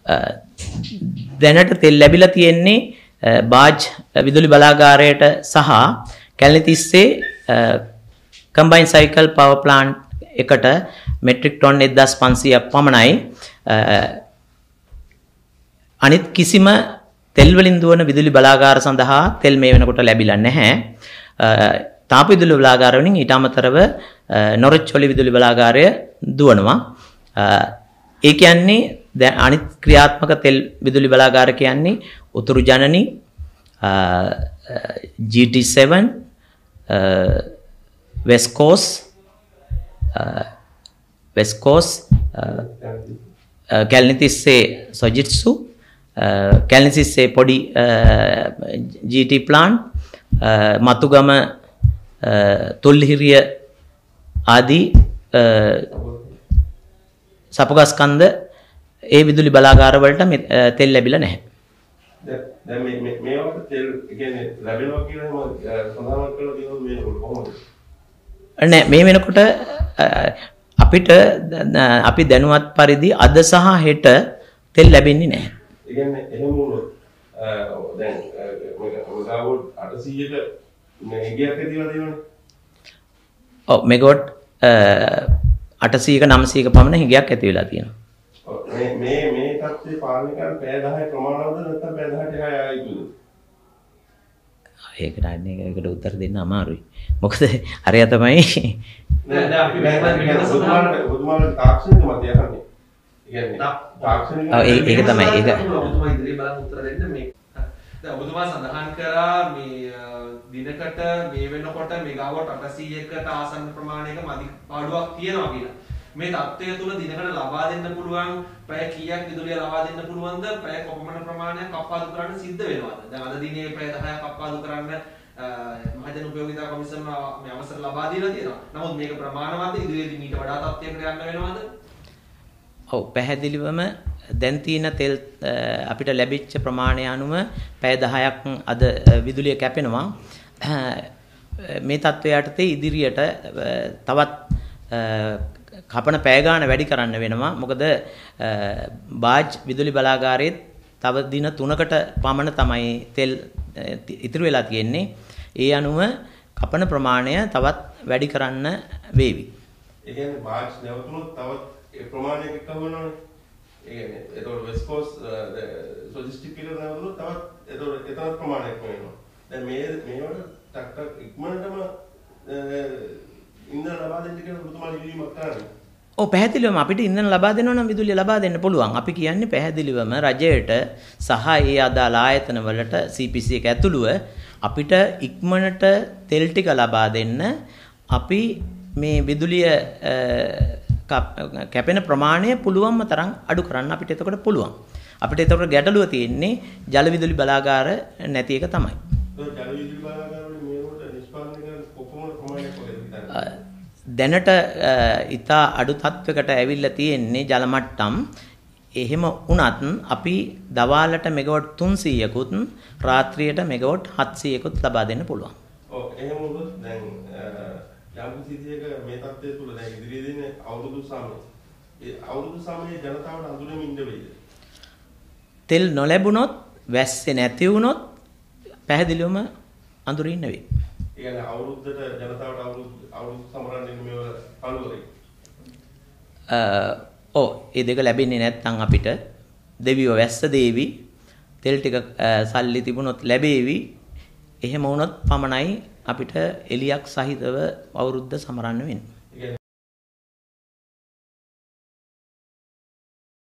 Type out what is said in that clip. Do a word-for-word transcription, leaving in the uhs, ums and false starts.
දැනට තෙල් ලැබිලා තියෙන්නේ බාජ් විදුලි බලාගාරයට සහ Kelanitissa combined cycle power plant එකට මෙට්‍රික් ටොන් එක්දාස් පන්සීයක් පමණයි. අනිත් කිසිම තෙල් වලින් දුවන විදුලි බලාගාර සඳහා තෙල් මේ වෙනකොට ලැබිලා නැහැ. තාප විදුලි බලාගාර වලින් ඊට අමතරව නොරොච්චොලි විදුලි බලාගාරය දුවනවා. ඒ කියන්නේ දැන් අනිත් ක්‍රියාත්මක තෙල් විදුලි බලාගාර කියන්නේ උතුරු ජනනි, G T seven, west course, west course, කැලණිතිස්සේ සොජිට්සු, කැලණිතිස්සේ පොඩි ජී ටී ප්ලාන්ට්, මතුගම තුල්හිරිය ආදී සපුගස්කන්ධ ඒ විදුලි බලාගාර වලට තෙල් ලැබිලා නැහැ. දැන් මේ මේ මේවට තෙල් කියන්නේ ලැබෙනවා කියලා එහෙම සඳහන් කරලා තියෙනවා මේ කොහොමද? නෑ මේ වෙනකොට අපිට අපි දැනුවත් පරිදි අද සහ හෙට තෙල් ලැබෙන්නේ නැහැ. ඒ කියන්නේ එහෙම වුණොත් දැන් මෙගාවොට් අටසීයක මේ ගියක් ඇතිවලා තියෙනවනේ. ඔව් මෙගාවොට් අටසීයක නවසීයක පමණ හිගයක් ඇති වෙලා තියෙනවා. මේ මේ මේ තත්ත්වේ පාලනය කරන්න පැය දහය ප්‍රමාණවද නැත්නම් පැය දහයට එහා ආයිද? ඒකට අන්නේ ඒකට උත්තර දෙන්න අමාරුයි. මොකද හරිය තමයි නෑ නෑ අපි මේ බුදුමාන බුදුමාන තාක්ෂණික මත යන්නේ. ඒ කියන්නේ තාක්ෂණික ඔව් ඒක තමයි ඒක ඔබතුමා ඉදිරියේ බලන් උත්තර දෙන්න මේ දැන් ඔබතුමා සඳහන් කරා මේ දිනකට මේ වෙනකොට මෙගාවොට් අටසීයකට ආසන්න ප්‍රමාණයක මදි පාඩුවක් තියෙනවා කියලා. මේ තත්ත්වය තුල දිනකට ලබා දෙන්න පුළුවන් පැය කීයක් විදුලිය ලබා දෙන්න පුළුවන්ද? පැය කොපමණ ප්‍රමාණයක් කප්පාදු කරන්න සිද්ධ වෙනවද? දැන් අද දිනේ පැය දහයක් කප්පාදු කරන්න මහජන උපයෝගිතා කොමිසම මේ අවසර ලබා දීලා තියෙනවා. නමුත් මේක ප්‍රමාණවත් ඉදිරියේදී මීට වඩා තත්ත්වයකට යන්න වෙනවද? ඔව් පැහැදිලිවම දැන් තියෙන තෙල් අපිට ලැබිච්ච ප්‍රමාණය අනුව පැය දහයක් අද විදුලිය කැපෙනවා. මේ තත්ත්වය යටතේ ඉදිරියට තවත් කපන පෑ ගාන වැඩි කරන්න වෙනවා. මොකද බාජ් විදුලි බලාගාරයේ තව දින තුනකට පමණ තමයි තෙල් ඉතුරු වෙලා තියෙන්නේ. ඒ අනුව කපන ප්‍රමාණය තවත් වැඩි කරන්න වේවි. ඒ කියන්නේ බාජ් නැවතුනොත් තවත් ඒ ප්‍රමාණයක කවනවනේ. ඒ කියන්නේ ඒතකොට වෙස්ට් කෝස් ලොජිස්ටික් එක නැවතුනොත් තවත් ඒතකොට ඒතර ප්‍රමාණයක් වෙනවා. දැන් මේ මේවට ටක් ටක් ඉක්මනටම ඉන්ධන ලබා දෙන්න කියලා ඔබතුමා ඉල්ලීමක් කරන්නේ. ඔව් පැහැදිලිවම අපිට ඉන්ධන ලබා දෙනවා නම් විදුලිය ලබා දෙන්න පුළුවන්. අපි කියන්නේ පැහැදිලිවම රජයට සහ ඒ අදාළ ආයතන වලට සී පී සී එක ඇතුළුව අපිට ඉක්මනට තෙල් ටික ලබා දෙන්න අපි මේ විදුලිය කැපෙන ප්‍රමාණය පුළුවන්ම තරම් අඩු කරන්න අපිට එතකොට පුළුවන්. අපිට එතකොට ගැටලුව තියෙන්නේ ජල විදුලි බලාගාර නැති එක තමයි. ජල විදුලි බලාගාර වලින් මේකට නිෂ්පාදනය කරන කොපමණ ප්‍රමාණයක් වගේද හිතන්නේ? දැනට ඉතා අඩු තත්වයකට ඇවිල්ලා තියෙන්නේ ජල මට්ටම්. එහෙම වුණත් අපි දවාලට මෙගාවොට් තුන්සීයකුත් රාත්‍රියට මෙගාවොට් හත්සීයකුත් ලබා දෙන්න පුළුවන්. ඔව් එහෙම වුණොත් දැන් යම් කිසියක මේ තත්ත්වය තුල දැන් ඉදිරියේ දින අවුරුදු සමය ඒ අවුරුදු සමයේ ජනතාවට අඳුරෙමින් ඉන්න වෙයිද? තෙල් නොලැබුණොත් වැස්සේ නැති වුණොත් පැහැදිලිවම අඳුරින් ඉන්න වෙයි. ඒ කියන්නේ අවුරුද්දට ජනතාවට අවුරුදු අවුරුදු සමරන්නේ මේව පළුවරේ. අ ඔව් ඒ දෙක ලැබෙන්නේ නැත්නම් අපිට දෙවියෝ වැස්ස දේවි තෙල් ටික සල්ලි තිබුණොත් ලැබේවි. එහෙම වුණොත් පමණයි අපිට එලියක් සහිතව අවුරුද්ද සමරන්න වෙන්නේ.